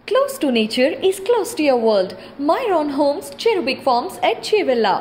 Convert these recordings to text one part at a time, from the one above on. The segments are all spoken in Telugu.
Close to nature is close to your world. Myron Homes, Cherubic Farms at Chevilla,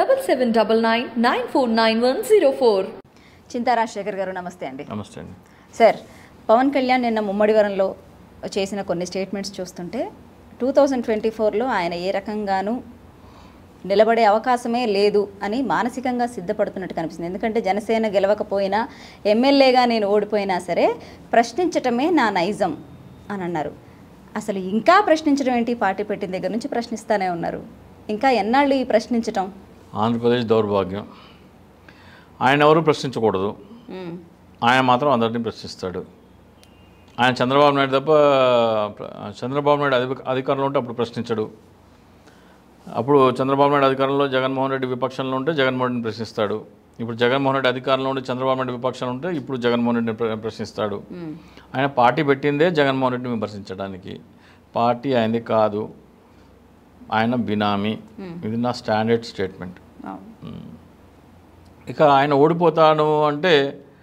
7799949104. చింతా రాజశేఖర్ గారు నమస్తే అండి. నమస్తే అండి సార్, పవన్ కళ్యాణ్ నిన్న ముమ్మడివరంలో చేసిన కొన్ని స్టేట్మెంట్స్ చూస్తుంటే 2024లో ఆయన ఏ రకంగానూ నిలబడే అవకాశమే లేదు అని మానసికంగా సిద్ధపడుతున్నట్టు కనిపిస్తుంది. ఎందుకంటే జనసేన గెలవకపోయినా, ఎమ్మెల్యేగా నేను ఓడిపోయినా సరే ప్రశ్నించటమే నా నైజం అని అన్నారు. అసలు ఇంకా ప్రశ్నించడం ఏంటి? పార్టీ పెట్టిన దగ్గర నుంచి ప్రశ్నిస్తూనే ఉన్నారు. ఇంకా ఎన్నాళ్ళు ఈ ప్రశ్నించటం? ఆంధ్రప్రదేశ్ దౌర్భాగ్యం. ఆయన ఎవరు ప్రశ్నించకూడదు, ఆయన మాత్రం అందరినీ ప్రశ్నిస్తాడు. ఆయన చంద్రబాబు నాయుడు తప్ప, చంద్రబాబు నాయుడు అధికారంలో ఉంటే అప్పుడు ప్రశ్నించడు. అప్పుడు చంద్రబాబు నాయుడు అధికారంలో జగన్మోహన్ రెడ్డి విపక్షంలో ఉంటే జగన్మోహన్ రెడ్డిని ప్రశ్నిస్తాడు. ఇప్పుడు జగన్మోహన్ రెడ్డి అధికారంలో ఉంటే చంద్రబాబు నాయుడు విపక్షంలో ఉంటే ఇప్పుడు జగన్మోహన్ రెడ్డిని ప్రశ్నిస్తాడు. ఆయన పార్టీ పెట్టిందే జగన్మోహన్ రెడ్డిని విమర్శించడానికి. పార్టీ ఆయనది కాదు, ఆయన బినామీ. ఇది నా స్టాండర్డ్ స్టేట్మెంట్. ఇక ఆయన ఓడిపోతాను అంటే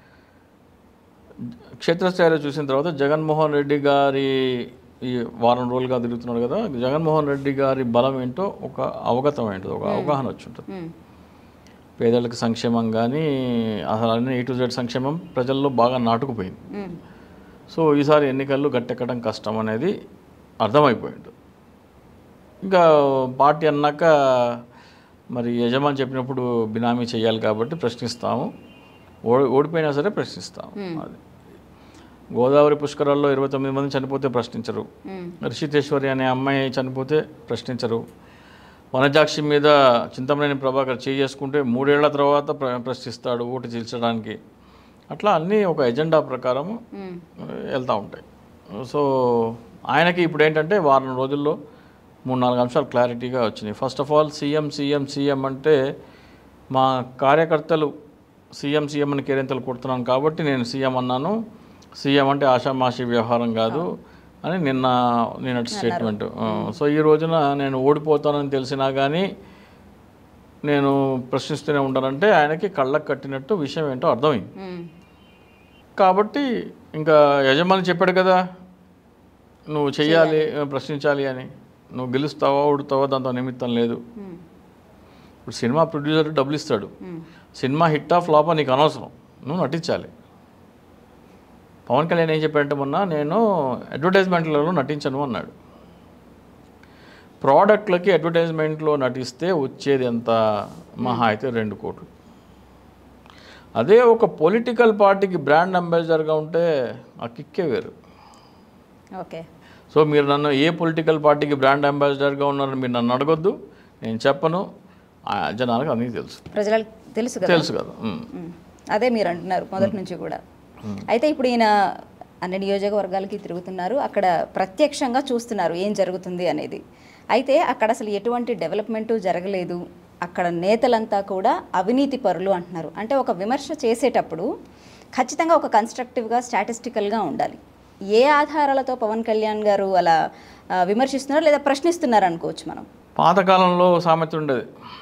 క్షేత్రస్థాయిలో చూసిన తర్వాత జగన్మోహన్ రెడ్డి గారి ఈ వారం రోజులుగా తిరుగుతున్నాడు కదా, జగన్మోహన్ రెడ్డి గారి బలం ఏంటో ఒక అవగతం ఏంటో ఒక అవగాహన వచ్చి ఉంటుంది. పేదలకు సంక్షేమం కానీ అసలు అన్ని A to Z సంక్షేమం ప్రజల్లో బాగా నాటుకుపోయింది. సో ఈసారి ఎన్నికల్లో గట్టెక్కడం కష్టం అనేది అర్థమైపోయింది. ఇంకా పార్టీ అన్నాక మరి యజమాని చెప్పినప్పుడు బినామీ చేయాలి కాబట్టి ప్రశ్నిస్తాము, ఓడిపోయినా సరే ప్రశ్నిస్తాము. అది గోదావరి పుష్కరాల్లో 29 మంది చనిపోతే ప్రశ్నించరు. రిషితేశ్వరి అనే అమ్మాయి చనిపోతే ప్రశ్నించరు. వనజాక్షి మీద చింతమనేని ప్రభాకర్ చేసుకుంటే 3 ఏళ్ల తర్వాత ప్రశ్నిస్తాడు ఓటు చీల్చడానికి. అట్లా అన్నీ ఒక ఎజెండా ప్రకారం వెళ్తూ ఉంటాయి. సో ఆయనకి ఇప్పుడు ఏంటంటే వారం రోజుల్లో 3-4 అంశాలు క్లారిటీగా వచ్చినాయి. ఫస్ట్ ఆఫ్ ఆల్ సీఎం అంటే మా కార్యకర్తలు సీఎం అని కేరింతలు కొడుతున్నాను కాబట్టి నేను సీఎం అన్నాను. సీఎం అంటే ఆషామాషి వ్యవహారం కాదు అని నిన్నటి స్టేట్మెంట్. సో ఈ రోజున నేను ఓడిపోతానని తెలిసినా కానీ నేను ప్రశ్నిస్తూనే ఉంటానంటే ఆయనకి కళ్ళకు కట్టినట్టు విషయం ఏంటో అర్థమైంది. కాబట్టి ఇంకా యజమాని చెప్పాడు కదా నువ్వు చెయ్యాలి, ప్రశ్నించాలి అని. నువ్వు గెలుస్తావా ఓడుతావా దాంతో నిమిత్తం లేదు. ఇప్పుడు సినిమా ప్రొడ్యూసర్ డబ్బులు ఇస్తాడు, సినిమా హిట్టా ఫ్లాపా నీకు అనవసరం, నువ్వు నటించాలి. పవన్ కళ్యాణ్ ఏం చెప్పాడంటే మొన్న నేను అడ్వర్టైజ్మెంట్లలో నటించను అన్నాడు. ప్రోడక్ట్లకి అడ్వర్టైజ్మెంట్లో నటిస్తే వచ్చేది ఎంత? మహా అయితే 2 కోట్లు. అదే ఒక పొలిటికల్ పార్టీకి బ్రాండ్ అంబాసిడర్గా ఉంటే ఆ కిక్కే వేరు. ఓకే. సో మీరు నన్ను ఏ పొలిటికల్ పార్టీకి బ్రాండ్ అంబాసిడర్గా ఉన్నారని మీరు నన్ను అడగొద్దు, నేను చెప్పను. జనాలకు అన్నీ తెలుసు, ప్రజలకు తెలుసు కదా. అదే మీరు అంటున్నారు మొదటి నుంచి కూడా. అయితే ఇప్పుడు ఈయన అన్ని నియోజకవర్గాలకి తిరుగుతున్నారు, అక్కడ ప్రత్యక్షంగా చూస్తున్నారు ఏం జరుగుతుంది అనేది. అయితే అక్కడ అసలు ఎటువంటి డెవలప్మెంటు జరగలేదు. అక్కడ నేతలంతా కూడా అవినీతి పరులు అంటున్నారు. అంటే ఒక విమర్శ చేసేటప్పుడు ఖచ్చితంగా ఒక కన్స్ట్రక్టివ్గా స్టాటిస్టికల్గా ఉండాలి. ఏ ఆధారాలతో పవన్ కళ్యాణ్ గారు అలా విమర్శిస్తున్నారు లేదా ప్రశ్నిస్తున్నారు అనుకోవచ్చు మనం? పాతకాలంలో సామెత ఉండేది,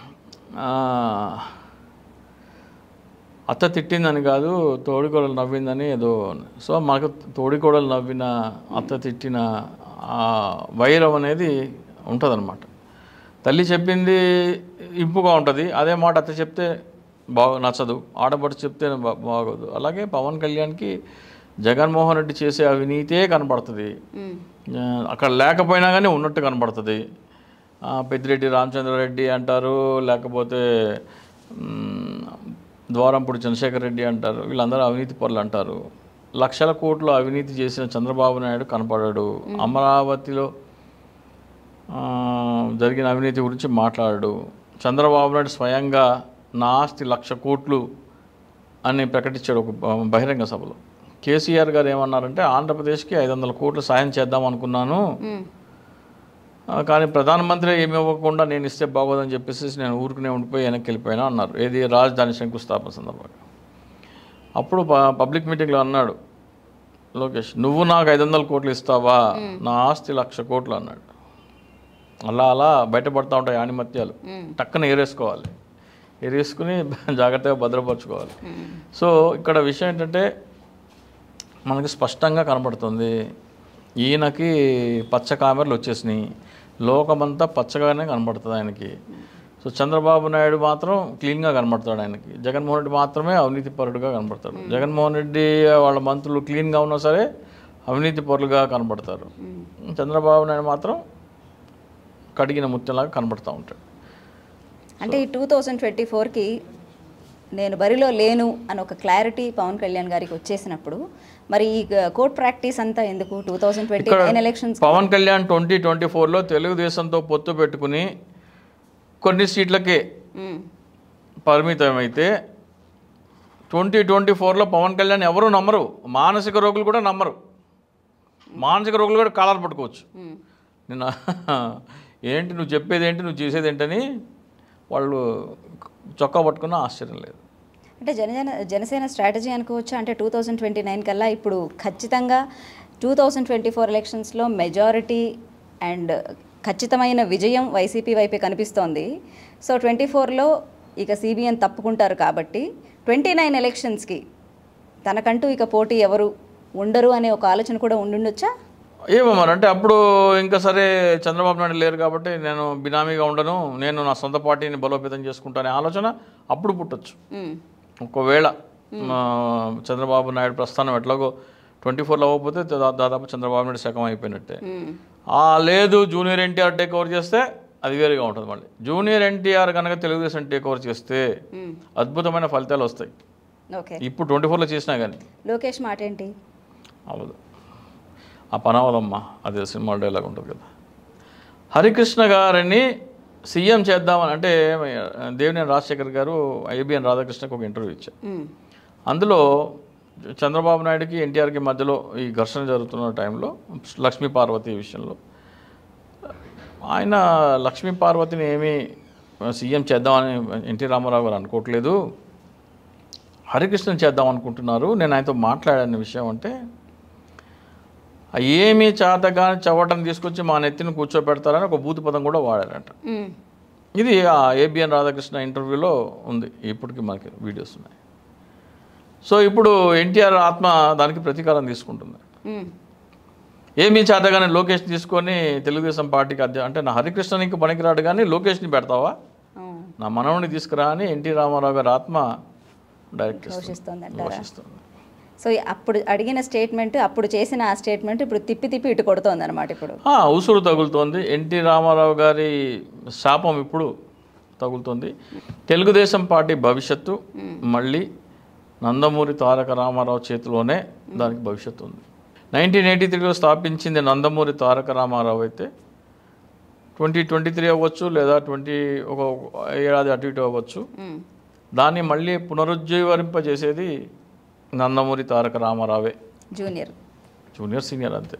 అత్త తిట్టిందని కాదు తోడికోడలు నవ్విందని ఏదో. సో మనకు తోడికోడలు నవ్విన అత్త తిట్టిన వైరం అనేది ఉంటుందన్నమాట. తల్లి చెప్పింది ఇంపుగా ఉంటుంది, అదే మాట అత్త చెప్తే నచ్చదు, ఆడపడుచు చెప్తే బాగోదు. అలాగే పవన్ కళ్యాణ్కి జగన్మోహన్ రెడ్డి చేసే అవినీతే కనపడుతుంది, అక్కడ లేకపోయినా కానీ ఉన్నట్టు కనపడుతుంది. పెద్దిరెడ్డి రామచంద్రారెడ్డి అంటారు, లేకపోతే ద్వారంపూడి చంద్రశేఖర్ రెడ్డి అంటారు, వీళ్ళందరూ అవినీతి పరులు అంటారు. లక్షల కోట్లు అవినీతి చేసిన చంద్రబాబు నాయుడు కనపడాడు. అమరావతిలో జరిగిన అవినీతి గురించి మాట్లాడాడు. చంద్రబాబు నాయుడు స్వయంగా నా ఆస్తి 1,00,000 కోట్లు అని ప్రకటించాడు ఒక బహిరంగ సభలో. కేసీఆర్ గారు ఏమన్నారంటే ఆంధ్రప్రదేశ్కి 500 కోట్లు సాయం చేద్దాం అనుకున్నాను, కానీ ప్రధానమంత్రి ఏమి ఇవ్వకుండా నేను ఇస్తే బాగోదని చెప్పేసి నేను ఊరికనే ఉండిపోయి వెనక్కి వెళ్ళిపోయినా అన్నారు. ఏది రాజధాని శంకుస్థాపన సందర్భంగా. అప్పుడు పబ్లిక్ మీటింగ్లో అన్నాడు లోకేష్, నువ్వు నాకు 500 కోట్లు ఇస్తావా, నా ఆస్తి 1,00,000 కోట్లు అన్నాడు. అలా బయటపడుతూ ఉంటాయి ఆణిమత్యాలు, టక్కన ఏరేసుకోవాలి, ఏరేసుకుని జాగ్రత్తగా భద్రపరచుకోవాలి. సో ఇక్కడ విషయం ఏంటంటే మనకి స్పష్టంగా కనబడుతుంది ఈయనకి పచ్చ కామెరలు వచ్చేసినాయి, లోకమంతా పచ్చగానే కనబడుతుంది ఆయనకి. సో చంద్రబాబు నాయుడు మాత్రం క్లీన్గా కనబడతాడు ఆయనకి, జగన్మోహన్ రెడ్డి మాత్రమే అవినీతి పరుడుగా కనబడతాడు. జగన్మోహన్ రెడ్డి వాళ్ళ మంత్రులు క్లీన్గా ఉన్నా సరే అవినీతి పరులుగా కనబడతారు, చంద్రబాబు నాయుడు మాత్రం కడిగిన ముత్యంలాగా కనబడుతూ ఉంటాడు. అంటే ఈ 2024కి నేను బరిలో లేను అని ఒక క్లారిటీ పవన్ కళ్యాణ్ గారికి వచ్చేసినప్పుడు మరి ఈ కోర్ట్ ప్రాక్టీస్ అంతా ఎందుకు 2029 ఎలక్షన్స్? పవన్ కళ్యాణ్ 2024లో తెలుగుదేశంతో పొత్తు పెట్టుకుని కొన్ని సీట్లకే పరిమితమైతే 2024లో పవన్ కళ్యాణ్ ఎవరు నమ్మరు, మానసిక రోగులు కూడా నమ్మరు, మానసిక రోగులు కూడా కాలాలు పట్టుకోవచ్చు. నిన్న ఏంటి నువ్వు చెప్పేది ఏంటి, నువ్వు చేసేది ఏంటని వాళ్ళు చొక్కా పట్టుకున్నా ఆశ్చర్యం లేదు. అంటే జనసేన స్ట్రాటజీ అనుకోవచ్చా? అంటే 2029 కల్లా ఇప్పుడు ఖచ్చితంగా 2024 ఎలక్షన్స్లో మెజారిటీ అండ్ ఖచ్చితమైన విజయం వైసీపీ వైపే కనిపిస్తోంది. సో 24లో ఇక సిబిఎన్ తప్పుకుంటారు కాబట్టి 29 ఎలక్షన్స్కి తనకంటూ ఇక పోటీ ఎవరు ఉండరు అనే ఒక ఆలోచన కూడా ఉండుండొచ్చా? ఏమో మరి, అంటే అప్పుడు ఇంకా సరే చంద్రబాబు నాయుడు లేరు కాబట్టి నేను బినామీగా ఉండను, నేను నా సొంత పార్టీని బలోపేతం చేసుకుంటానే ఆలోచన అప్పుడు పుట్టచ్చు. ఒకవేళ చంద్రబాబు నాయుడు ప్రస్థానం ఎట్లాగో 24లో అవ్వకపోతే దాదాపు చంద్రబాబు నాయుడు శకం అయిపోయినట్టే. లేదు జూనియర్ ఎన్టీఆర్ టేక్ ఓవర్ చేస్తే అది వేరుగా ఉంటుంది. మళ్ళీ జూనియర్ ఎన్టీఆర్ కనుక తెలుగుదేశం టేక్ ఓవర్ చేస్తే అద్భుతమైన ఫలితాలు వస్తాయి. ఇప్పుడు 24లో చేసినా కానీ. లోకేష్ మాట ఏంటి? అవదు, ఆ పనవదమ్మా, అదే సినిమా డైలాగ్ ఉంటుంది కదా. హరికృష్ణ గారిని సీఎం చేద్దామని అంటే దేవినేని రాజశేఖర్ గారు ఐబిఎన్ రాధాకృష్ణకి ఒక ఇంటర్వ్యూ ఇచ్చారు. అందులో చంద్రబాబు నాయుడుకి ఎన్టీఆర్కి మధ్యలో ఈ ఘర్షణ జరుగుతున్న టైంలో లక్ష్మీ పార్వతి విషయంలో ఆయన లక్ష్మీ పార్వతిని ఏమీ సీఎం చేద్దామని ఎన్టీ రామారావు గారు అనుకోవట్లేదు, హరికృష్ణని చేద్దాం అనుకుంటున్నారు, నేను ఆయనతో మాట్లాడాను విషయం అంటే ఏమీ చేతగాని చవటం తీసుకొచ్చి మా నెత్తిని కూర్చోబెడతారని ఒక బూతు పదం కూడా వాడారంట. ఇది ఆ ఏబిఎన్ రాధాకృష్ణ ఇంటర్వ్యూలో ఉంది, ఇప్పటికీ మనకి వీడియోస్ ఉన్నాయి. సో ఇప్పుడు ఎన్టీఆర్ ఆత్మ దానికి ప్రతీకారం తీసుకుంటుంది. ఏమీ చేతగానే లోకేష్ తీసుకొని తెలుగుదేశం పార్టీకి అంటే నా హరికృష్ణనికి పనికిరాడు కానీ లోకేష్ని పెడతావా, నా మనవుని తీసుకురా అని ఎన్టీ రామారావు గారి ఆత్మ డైరెక్ట్ ఘోషిస్తుంది. సో అప్పుడు అడిగిన స్టేట్మెంట్, అప్పుడు చేసిన ఆ స్టేట్మెంట్ ఇప్పుడు తిప్పి తిప్పి ఇటు కొడుతోంది అనమాట. ఇప్పుడు ఉసురు తగులుతోంది, ఎన్టీ రామారావు గారి శాపం ఇప్పుడు తగులుతోంది. తెలుగుదేశం పార్టీ భవిష్యత్తు మళ్ళీ నందమూరి తారక రామారావు చేతిలోనే దానికి భవిష్యత్తు ఉంది. 1983లో స్థాపించింది నందమూరి తారక రామారావు అయితే 2023 అవ్వచ్చు లేదా ఒక ఏడాది అటు ఇటు అవ్వచ్చు, దాన్ని మళ్ళీ పునరుజ్జీవరింపజేసేది నందమూరి తారక రామారావే. జూనియర్ సీనియర్ అంతే,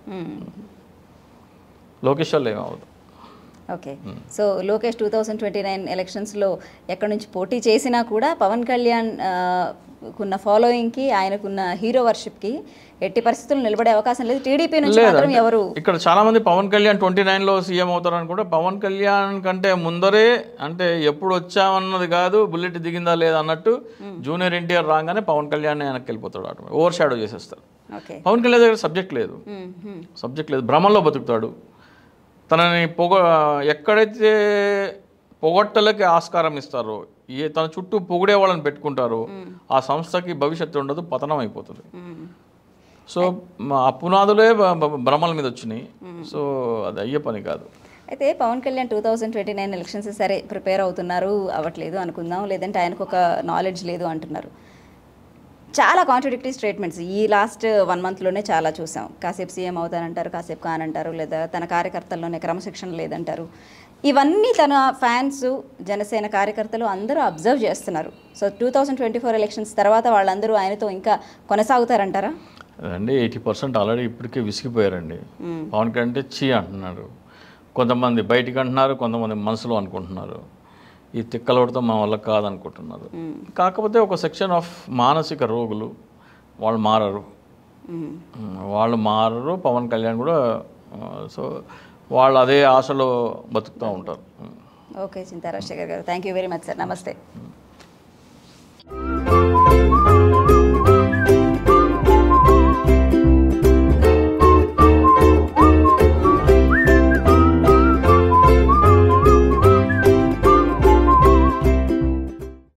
లోకేష్ వాళ్ళు ఏమవుతుంది. ఓకే, సో లోకేష్ 2029 ఎలక్షన్స్లో ఎక్కడి నుంచి పోటీ చేసినా కూడా పవన్ కళ్యాణ్ కున్న ఫాలోయింగ్కి, ఆయనకున్న హీరో వర్షిప్కి ఎట్టి పరిస్థితులు నిలబడే అవకాశం లేదు. టీడీపీ నుంచి మాత్రం ఎవరు ఇక్కడ చాలా మంది పవన్ కళ్యాణ్ 29లో సీఎం అవుతారు అనుకుంటే పవన్ కళ్యాణ్ కంటే ముందరే, అంటే ఎప్పుడు వచ్చామన్నది కాదు, బుల్లెట్ దిగిందా లేదా అన్నట్టు జూనియర్ ఎన్టీఆర్ రాగానే పవన్ కళ్యాణ్ వెనక్కి వెళ్ళిపోతాడు, ఓవర్ షాడో చేసేస్తారు. పవన్ కళ్యాణ్ దగ్గర సబ్జెక్ట్ లేదు, భ్రమంలో బతుకుతాడు. తనని ఎక్కడైతే పొగట్టలకి ఆస్కారం ఇస్తారో, తన చుట్టూ పొగిడే వాళ్ళని పెట్టుకుంటారో ఆ సంస్థకి భవిష్యత్తు ఉండదు, పతనం అయిపోతుంది. సో ఆ పునాదులే భ్రమల మీద వచ్చినాయి. సో అది అయ్యే పని కాదు. అయితే పవన్ కళ్యాణ్ 2029 ఎలక్షన్స్ సరే ప్రిపేర్ అవుతున్నారు, అవ్వట్లేదు అనుకుందాం, లేదంటే ఆయనకు ఒక నాలెడ్జ్ లేదు అంటున్నారు. చాలా కాంట్రడిక్టరీ స్టేట్మెంట్స్ ఈ లాస్ట్ 1 మంత్లోనే చాలా చూసాం. కాసేపు సీఎం అవుతానంటారు, కాసేపు కానంటారు, లేదా తన కార్యకర్తల్లోనే క్రమశిక్షణ లేదంటారు. ఇవన్నీ తన ఫ్యాన్స్, జనసేన కార్యకర్తలు అందరూ అబ్జర్వ్ చేస్తున్నారు. సో 2024 ఎలక్షన్స్ తర్వాత వాళ్ళందరూ ఆయనతో ఇంకా కొనసాగుతారంటారా? అండి 80% ఆల్రెడీ ఇప్పటికే విసిగిపోయారండి. పవన్ కళ్యాణ్ అంటే చీ అంటున్నారు, కొంతమంది బయటికి అంటున్నారు, కొంతమంది మనసులో అనుకుంటున్నారు, ఈ తిక్కలోడితో మా వల్ల కాదనుకుంటున్నారు. కాకపోతే ఒక సెక్షన్ ఆఫ్ మానసిక రోగులు వాళ్ళు మారరు, పవన్ కళ్యాణ్ కూడా. సో వాళ్ళు అదే ఆశలో బతుకుతూ ఉంటారు. ఓకే, చింతా రాజశేఖర్ గారు, thank you very much sir, నమస్తే.